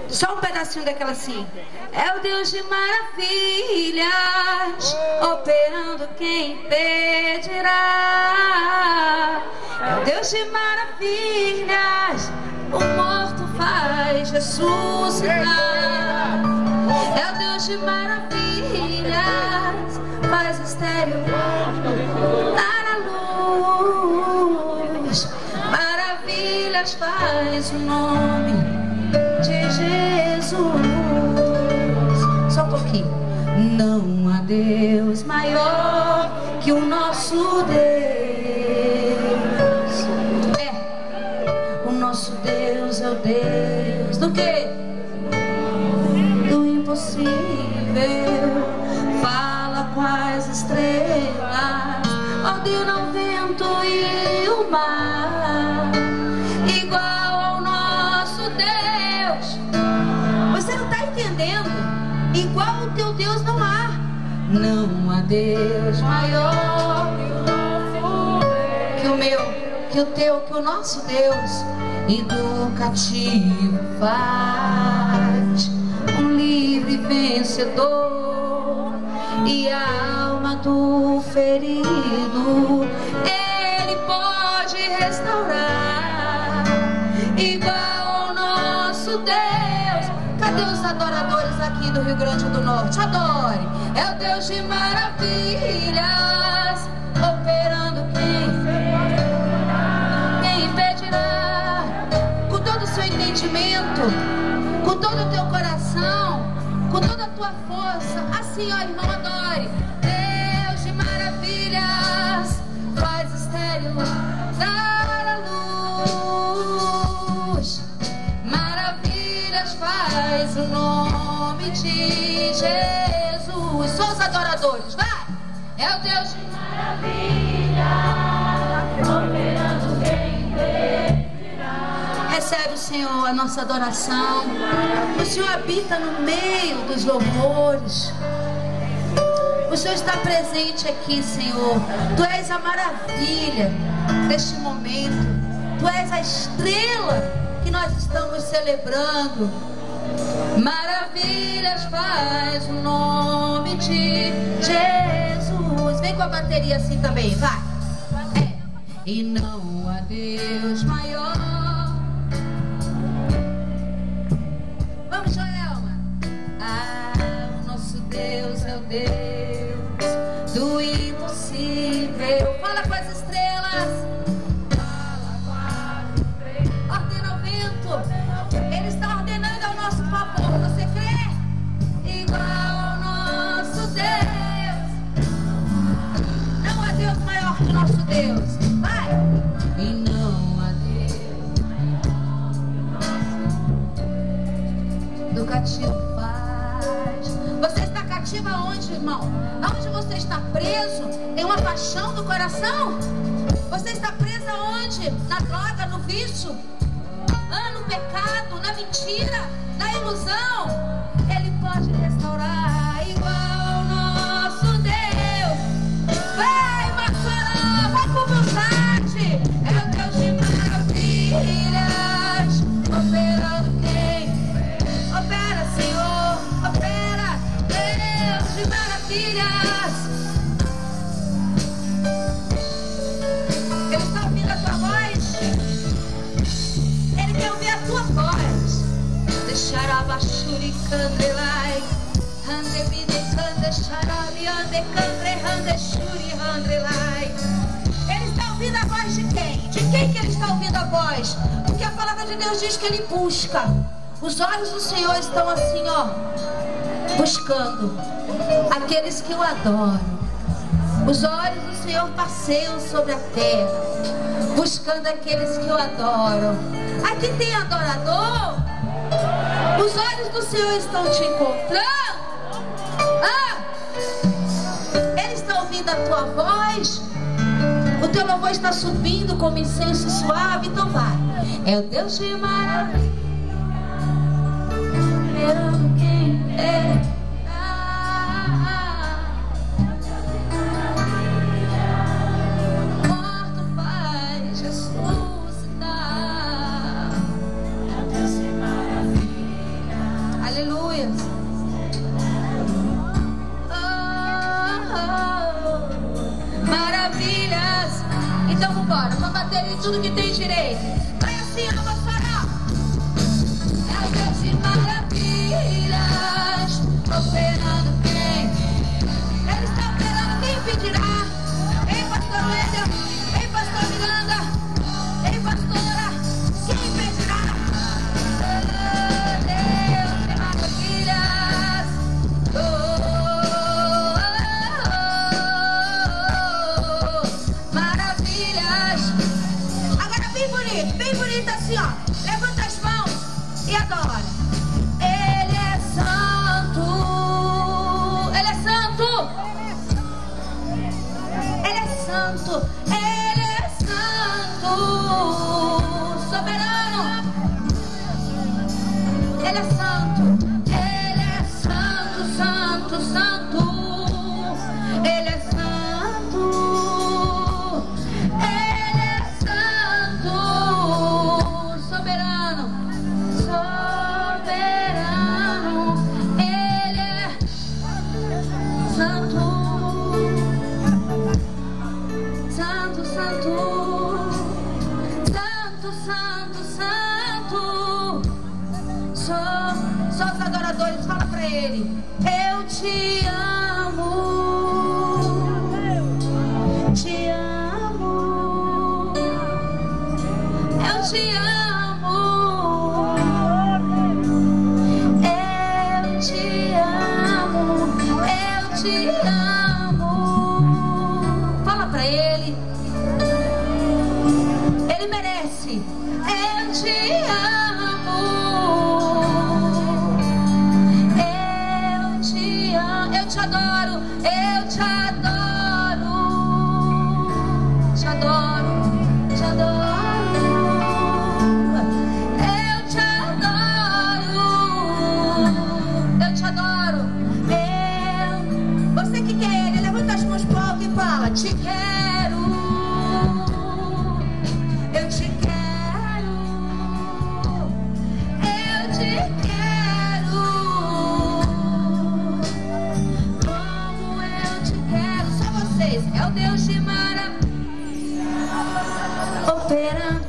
Só um pedacinho daquela assim. É o Deus de maravilhas, operando quem impedirá. É o Deus de maravilhas, o morto faz ressuscitar. É o Deus de maravilhas, faz estéril dar a luz. Maravilhas faz o nome de Jesus. Só um pouquinho. Não há Deus maior que o nosso Deus. O nosso Deus é o Deus do quê? Do impossível. Fala com as estrelas, ordena o vento e o mar, igual ao nosso Deus. Você não está entendendo? Igual o teu Deus não há. Não há Deus maior que o meu, que o teu, que o nosso Deus. E do cativo faz um livre vencedor, e a alma do ferido Ele pode restaurar, igual ao nosso Deus. Cadê os adoradores aqui do Rio Grande do Norte? Adore! É o Deus de maravilhas, operando quem impedirá. Com todo o seu entendimento, com todo o teu coração, com toda a tua força, assim, ó, irmão, adore. Deus de maravilhas, faz estéril dar a luz. Maravilhas faz o nome de Jesus. Só os adoradores, vai! É o Deus de maravilhas, operando quem impedirá. Recebe o Senhor a nossa adoração. O Senhor habita no meio dos louvores. O Senhor está presente aqui, Senhor. Tu és a maravilha deste momento. Tu és a estrela que nós estamos celebrando. Maravilhas faz o nome de Jesus. Vem com a bateria assim também, vai. E não há Deus maior. Vamos, Joelma. O nosso Deus é o Deus do impossível. Fala com as estrelas. Fala com as estrelas. Ordena o vento. Ele está ordenando ao nosso favor. Você crê? Igual ao nosso Deus. Não há Deus maior que o nosso Deus. Vai. E não há Deus do cativo faz. Você está cativo aonde, irmão? Aonde você está preso? Tem uma paixão no coração? Você está preso aonde? Na droga, no vício? No pecado, na mentira, na ilusão? Ele pode restaurar igual ao nosso Deus. Vai, Marcelão, vai com vontade. É o Deus de maravilhas, operando quem opera, Senhor, opera. Deus de maravilhas. Ele está ouvindo a tua voz. Ele quer ouvir a tua voz. Deixar a bachuri candelai, ande bide cande charabi, ande candre, ande shuri, andrelai. Ele está ouvindo a voz de quem? De quem que ele está ouvindo a voz? Porque a palavra de Deus diz que ele busca. Os olhos do Senhor estão assim, ó, buscando aqueles que o adoram. Os olhos do Senhor passeiam sobre a terra, buscando aqueles que o adoram. Aqui tem adorador. Os olhos do Senhor estão te encontrando. Ele está ouvindo a tua voz. O teu louvor está subindo como incenso suave. Então vai. É o Deus de maravilha, esperando quem é. Morto faz ressuscitar. É o Deus de maravilha. Ele tudo que tem direito. Vai assim, eu não vou chorar. É o Deus de maravilhas, operando quem? Ele está operando, quem impedirá? Ei, pastor Wendel, ei, pastor Miranda, ei, pastora, quem impedirá? Deus de maravilhas, maravilhas. Agora bem bonito assim, ó. Levanta as mãos e adora. Ele é santo. Ele é santo. Ele é santo. Ele é santo. Soberano. Ele é santo. Ele é santo, santo, santo. Ele é santo. Ele é santo. Soberano. Soberano. Ele é santo. Santo, santo. Santo, santo, santo. Só os adoradores, fala pra ele. Eu te amo. Te amo. Eu te amo. Eu te amo. Eu te amo. Fala pra ele. Ele merece. Eu te amo. Eu te amo. Eu te adoro. Eu te adoro. Te adoro. Te adoro. Eu te adoro. Eu te adoro. Você que quer ele, levanta as mãos pro alto e fala: te quero. Eu te quero. Eu te quero. Como eu te quero. Só vocês. É o Deus de maravilha, operando.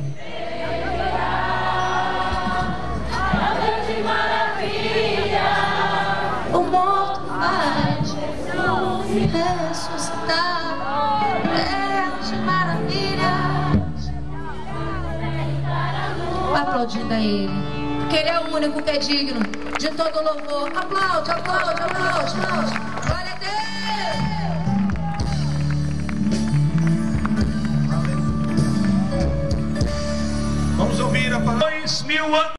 O morto vai ressuscitar. Deus de maravilhas. Vai aplaudindo a ele, porque ele é o único que é digno de todo louvor. Aplaude, aplaude, aplaude. Glória a Deus. Vamos ouvir a palavra. 2000 anos.